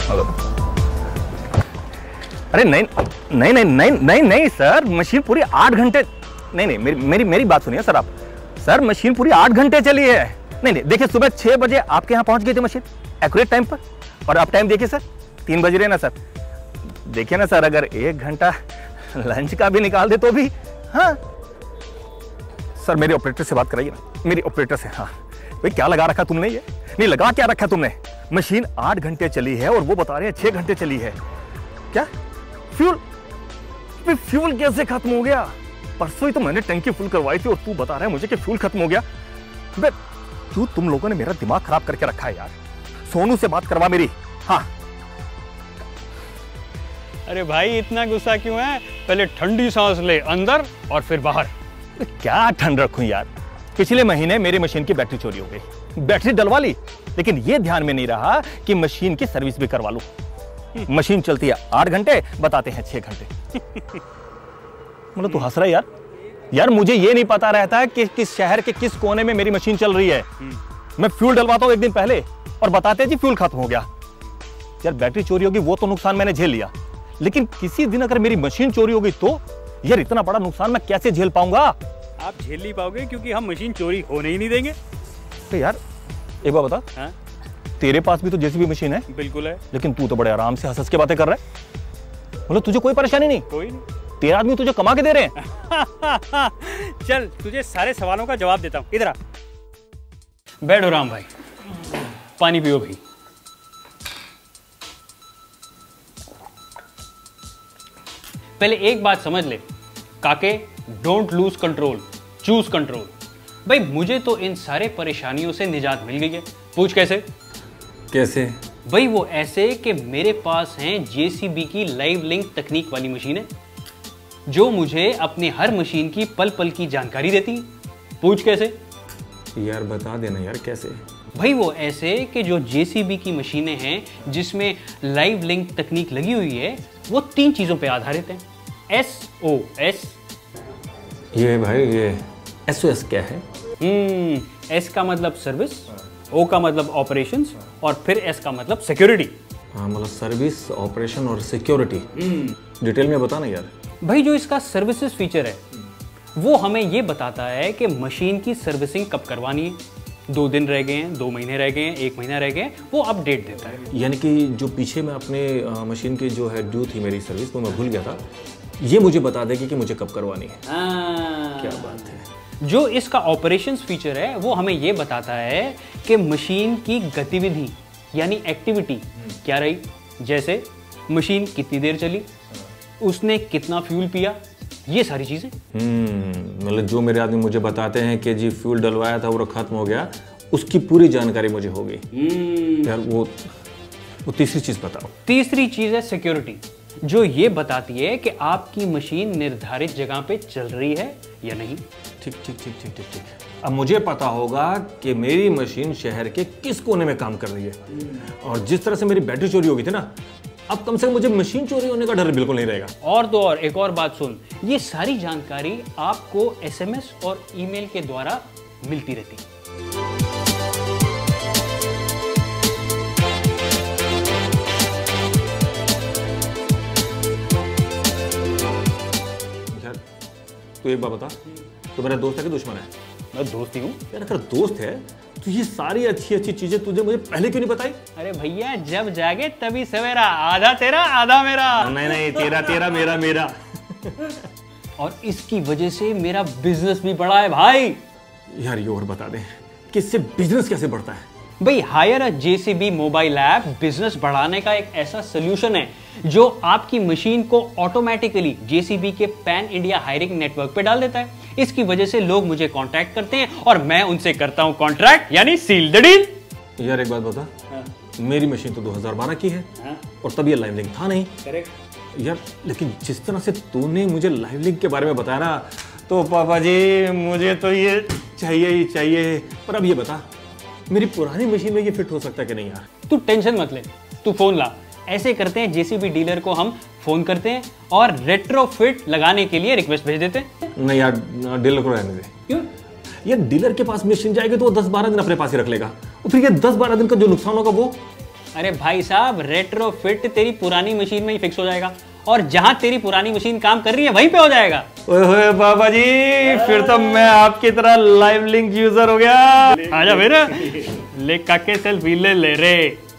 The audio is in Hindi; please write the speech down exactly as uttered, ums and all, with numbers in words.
अरे नहीं नहीं नहीं नहीं नहीं नहीं सर, मशीन पूरी आठ घंटे नहीं नहीं मेरी मेरी मेरी बात सुनिए सर आप। सर मशीन पूरी आठ घंटे चली है। नहीं नहीं देखिए, सुबह छह बजे आपके यहाँ पहुंच गई थी मशीन एक्यूरेट टाइम पर, और अब टाइम देखिए सर तीन बज रहे ना सर। देखिए ना सर, अगर एक घंटा लंच का भी निकाल दे तो भी। हाँ सर मेरे ऑपरेटर से बात कराइए ना, मेरी ऑपरेटर से। हाँ भाई क्या लगा रखा तुमने, ये नहीं लगा क्या रखा तुमने? मशीन आठ घंटे चली है और वो बता रहे हैं छह घंटे चली है। क्या फ्यूल फ्यूल कैसे खत्म हो गया? परसों ही तो मैंने टंकी फुल करवाई थी और तू बता रहा है मुझे कि फ्यूल खत्म हो गया। बे तू तुम लोगों ने मेरा दिमाग खराब करके रखा है यार। सोनू से बात करवा मेरी। हाँ अरे भाई इतना गुस्सा क्यों है? पहले ठंडी सांस ले अंदर और फिर बाहर। क्या ठंड रखूं यार, पिछले महीने मेरी मशीन की बैटरी चोरी हो गई, बैटरी डलवा ली, लेकिन ये ध्यान में नहीं रहा कि मशीन की सर्विस भी करवा लूं। मशीन चलती है आठ घंटे, बताते हैं छह घंटे। मतलब तू हंस रहा है यार? यार मुझे ये नहीं पता रहता है कि किस शहर के किस कोने में मेरी मशीन चल रही है। मैं फ्यूल डलवाता हूं एक दिन पहले और बताते हैं जी फ्यूल खत्म हो गया। यार बैटरी चोरी होगी वो तो नुकसान मैंने झेल लिया, लेकिन किसी दिन अगर मेरी मशीन चोरी हो गई तो यार इतना बड़ा नुकसान मैं कैसे झेल पाऊंगा? आप झेल नहीं पाओगे क्योंकि हम मशीन चोरी होने ही नहीं देंगे। तो यार एक बात बता, हाँ? तेरे पास भी तो जेसीबी मशीन है। बिल्कुल है। लेकिन तू तो बड़े आराम से हंस हंस के बातें कर रहा है, मतलब तुझे कोई परेशानी नहीं? कोई नहीं। तेरा आदमी तुझे कमा के दे रहे हैं। चल तुझे सारे सवालों का जवाब देता हूं, इधर आ। बैठो राम भाई, पानी पियो भाई। पहले एक बात समझ ले काके, don't lose control, choose control. भाई मुझे तो इन सारे परेशानियों से निजात मिल गई है। पूछ कैसे? कैसे? भाई वो ऐसे कि मेरे पास हैं जेसीबी की लाइव लिंक तकनीक वाली मशीन है जो मुझे अपनी हर मशीन की पल पल की जानकारी देती है। पूछ कैसे? यार बता देना यार कैसे? भाई वो ऐसे कि जो जेसीबी की मशीनें हैं जिसमें लाइव लिंक तकनीक लगी हुई है वो तीन चीजों पे आधारित है। S O S. ये भाई ये एस ओ एस क्या है? हम्म एस का मतलब सर्विस, ओ का मतलब ऑपरेशंस और फिर एस का मतलब सिक्योरिटी। हाँ मतलब सर्विस, ऑपरेशन और सिक्योरिटी। डिटेल में बताना यार। भाई जो इसका सर्विसेज फीचर है वो हमें ये बताता है कि मशीन की सर्विसिंग कब करवानी है, दो दिन रह गए हैं, दो महीने रह गए हैं, एक महीना रह गए हैं, वो अपडेट देता है। यानी कि जो पीछे में अपने आ, मशीन की जो है ड्यू थी मेरी सर्विस, वो मैं भूल गया था, ये मुझे बता देगी कि मुझे कब करवानी है। हाँ। क्या बात है। जो इसका ऑपरेशंस फीचर है वो हमें ये बताता है कि मशीन की गतिविधि यानी एक्टिविटी क्या रही, जैसे मशीन कितनी देर चली, उसने कितना फ्यूल पिया, ये सारी चीजें। हम्म मतलब जो मेरे आदमी मुझे बताते हैं कि जी फ्यूल डलवाया था वो खत्म हो गया, उसकी पूरी जानकारी मुझे हो गई। यार वो वो तीसरी चीज बताओ। तीसरी चीज है सिक्योरिटी, जो ये बताती है कि आपकी मशीन निर्धारित जगह पे चल रही है या नहीं। ठीक ठीक ठीक ठीक ठीक ठीक अब मुझे पता होगा कि मेरी मशीन शहर के किस कोने में काम कर रही है। और जिस तरह से मेरी बैटरी चोरी हो गई थी ना, अब कम से कम मुझे मशीन चोरी होने का डर बिल्कुल नहीं रहेगा। और तो और एक और बात सुन, ये सारी जानकारी आपको एसएमएस और ईमेल के द्वारा मिलती रहती है। यार तू एक बात बता, तो मेरा दोस्त है कि दुश्मन है? मैं दोस्त ही हूँ। यार अगर दोस्त है तो ये सारी अच्छी अच्छी चीजें तुझे मुझे पहले क्यों नहीं बताई? अरे भैया जब जागे तभी सवेरा, आधा तेरा आधा मेरा। नहीं नहीं तेरा तेरा मेरा मेरा। और इसकी वजह से मेरा बिजनेस भी बढ़ा है भाई। यार ये और बता दे कि इससे बिजनेस कैसे बढ़ता है? भाई hire uh JCB mobile app business बढ़ाने का एक ऐसा सोल्यूशन है जो आपकी मशीन को ऑटोमेटिकली जेसीबी के पैन इंडिया हायरिंग नेटवर्क पे डाल देता है। इसकी वजह से लोग मुझे कांटेक्ट करते हैं और मैं उनसे करता हूं कॉन्ट्रैक्ट, यानी सील द डील। यार एक बात बता, हाँ। मेरी मशीन तो दो हज़ार बारह की है, हाँ। और तब ये लाइव लिंक था नहीं। करेक्ट। यार लेकिन जिस तरह से तूने मुझे लाइव लिंक के बारे में बताया ना, तो पापा जी मुझे तो ये चाहिए ही चाहिए। पर अब ये बता, मेरी पुरानी मशीन में ये फिट हो सकता है कि नहीं? यार तू टेंशन मत ले, तू फोन ला। ऐसे करते हैं, जेसीबी डीलर को हम फोन करते हैं और रेट्रोफिट लगाने के लिए रिक्वेस्ट भेज देते हैं। नहीं यार डीलर को रहने दे। क्यों? यार डीलर के पास मशीन जाएगी तो वो दस बारह दिन अपने पास ही रख लेगा, और फिर ये दस बारह दिन का जो नुकसान होगा वो अरे भाई साहब, रेट्रोफिट तेरी पुरानी मशीन में ही फिक्स हो जाएगा और जहां तेरी पुरानी मशीन काम कर रही है वहीं पे हो जाएगा। ओए होए बाबा जी, फिर तो मैं आपकी तरह लाइव लिंक यूजर हो गया। आजा फिर ले काके सेल्फी ले ले रे।